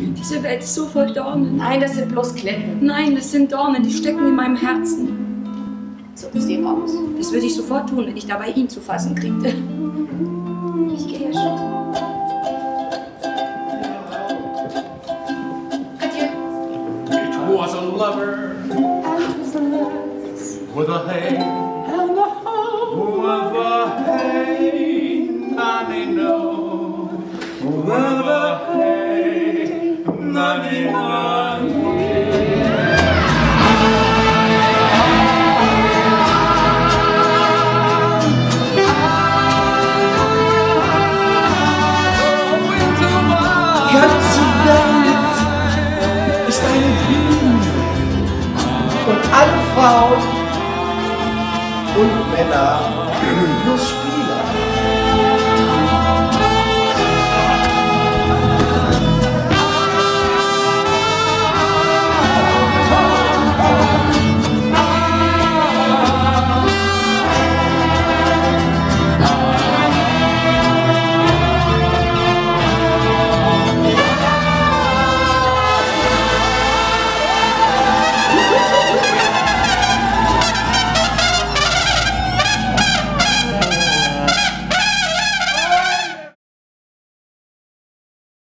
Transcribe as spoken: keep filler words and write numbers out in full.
Diese Welt ist so voll Dornen. Nein, das sind bloß Kletten. Nein, das sind Dornen, die stecken in meinem Herzen. So, sieh raus. Das würde ich sofort tun, wenn ich dabei ihn zu fassen kriegte. Ich gehe ja schon. It was a lover with a hay and a hoe, with a hay, nanny no, with a hay, nanny nanny. Ganze Welt ist eine Bühne und alle Frauen und Männer